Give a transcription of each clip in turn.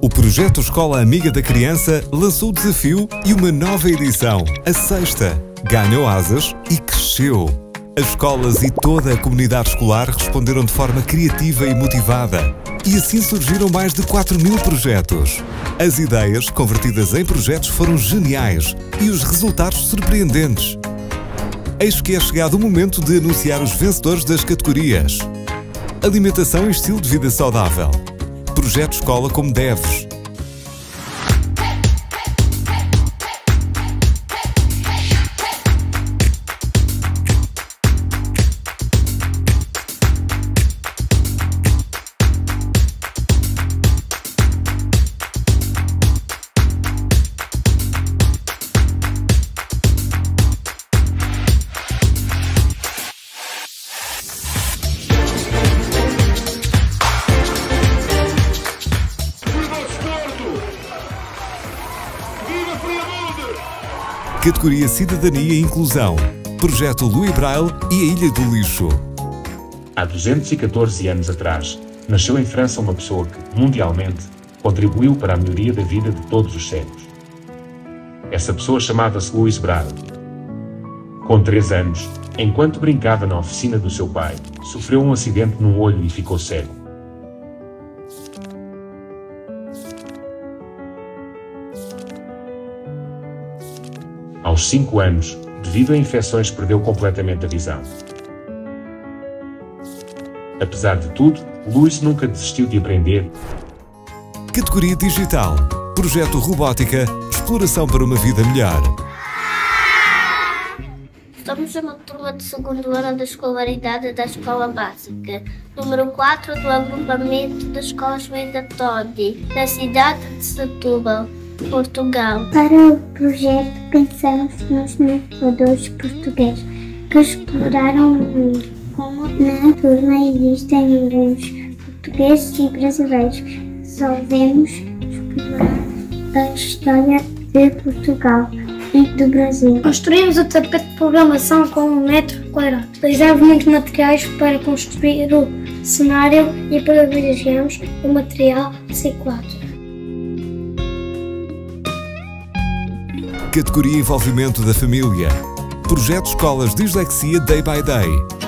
O projeto Escola Amiga da Criança lançou o desafio e uma nova edição, a sexta, ganhou asas e cresceu. As escolas e toda a comunidade escolar responderam de forma criativa e motivada. E assim surgiram mais de 4.000 projetos. As ideias convertidas em projetos foram geniais e os resultados surpreendentes. Eis que é chegado o momento de anunciar os vencedores das categorias: Alimentação e Estilo de Vida Saudável, Projeto Escola como Deves, Categoria Cidadania e Inclusão, Projeto Louis Braille e a Ilha do Lixo. Há 214 anos atrás, nasceu em França uma pessoa que, mundialmente, contribuiu para a melhoria da vida de todos os séculos. Essa pessoa chamava-se Louis Braille. Com 3 anos, enquanto brincava na oficina do seu pai, sofreu um acidente num olho e ficou cego. Aos 5 anos, devido a infecções, perdeu completamente a visão. Apesar de tudo, Louis nunca desistiu de aprender. Categoria Digital, Projeto Robótica, Exploração para uma Vida Melhor. Estamos uma turma de segundo ano da escolaridade da Escola Básica, número 4 do agrupamento das escolas Venda Todi, da cidade de Setúbal, Portugal. Para o projeto, pensamos nos navegadores portugueses que exploraram o mundo. Como na turma existem alguns portugueses e brasileiros, resolvemos explorar a história de Portugal e do Brasil. Construímos o tapete de programação com 1 metro quadrado. Utilizamos muitos materiais para construir o cenário e privilegiamos o material reciclado. Categoria Envolvimento da Família, Projeto Escolas Dislexia Day by Day.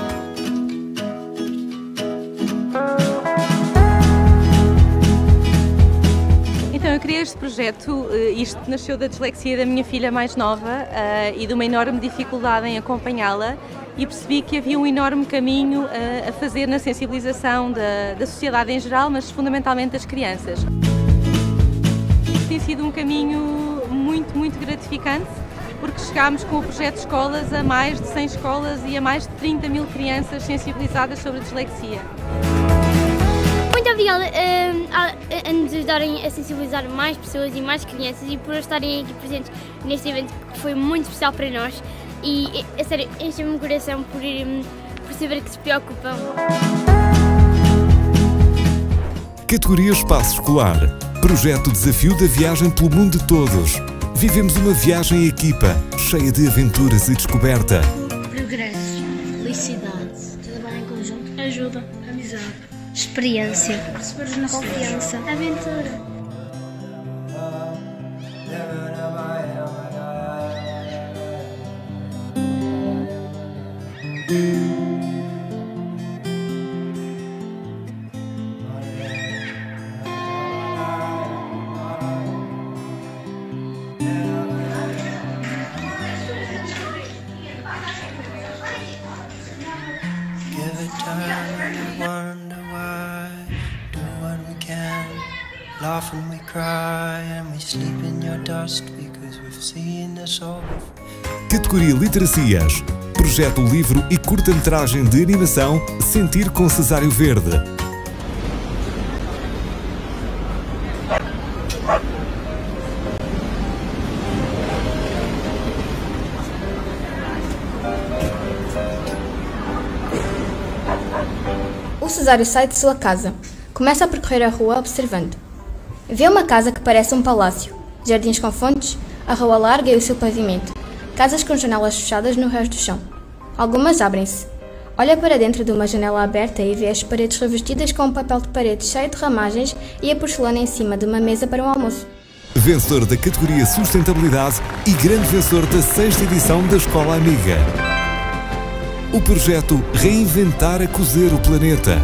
Então, eu criei este projeto, isto nasceu da dislexia da minha filha mais nova e de uma enorme dificuldade em acompanhá-la, e percebi que havia um enorme caminho a fazer na sensibilização da sociedade em geral, mas fundamentalmente das crianças. Tem sido um caminho muito gratificante, porque chegámos com o projeto de escolas a mais de 100 escolas e a mais de 30.000 crianças sensibilizadas sobre a dislexia. Muito obrigada a nos ajudarem a sensibilizar mais pessoas e mais crianças, e por estarem aqui presentes neste evento que foi muito especial para nós, e a sério, enche-me o coração por saber que se preocupam. Categoria Espaço Escolar, Projeto Desafio da Viagem pelo Mundo de Todos. Vivemos uma viagem em equipa, cheia de aventuras e descoberta. Progresso, felicidade, trabalho em conjunto, ajuda, amizade, experiência, confiança, aventura. Laugh and we cry and we sleep in your dust because we've seen this all before. Categoria Literacias, Projeto Livro e curta-metragem de animação Sentir com Cesário Verde. O Cesário sai de sua casa. Começa a percorrer a rua observando. Vê uma casa que parece um palácio, jardins com fontes, a rua larga e o seu pavimento, casas com janelas fechadas no resto do chão. Algumas abrem-se. Olha para dentro de uma janela aberta e vê as paredes revestidas com um papel de parede cheio de ramagens e a porcelana em cima de uma mesa para um almoço. Vencedor da categoria Sustentabilidade e grande vencedor da 6ª edição da Escola Amiga. O projeto Reinventar a Cozer o Planeta.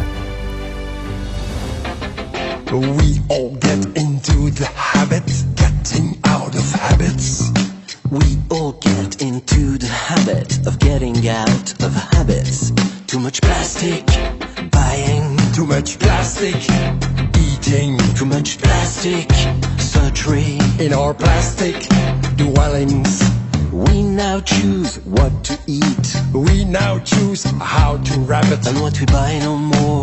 We all get into the habit, getting out of habits. We all get into the habit of getting out of habits. Too much plastic, buying. Too much plastic, eating. Too much plastic, surgery. In our plastic dwellings. We now choose what to eat. We now choose how to wrap it. And what we buy no more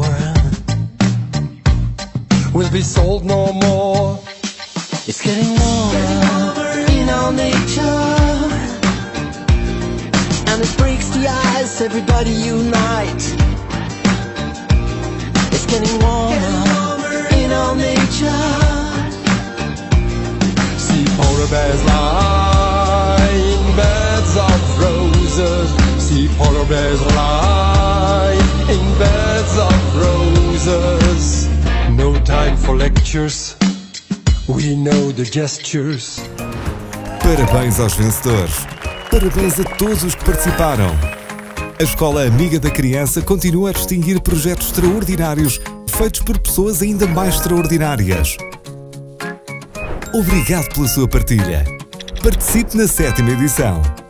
will be sold no more. It's getting warmer in our nature, and it breaks the ice, everybody unite. It's getting warmer in our nature. See polar bears lie in beds of roses. See polar bears lie in beds of roses. No time for lectures, we know the gestures. Parabéns aos vencedores. Parabéns a todos os que participaram. A Escola Amiga da Criança continua a distinguir projetos extraordinários feitos por pessoas ainda mais extraordinárias. Obrigado pela sua partilha. Participe na 7ª edição.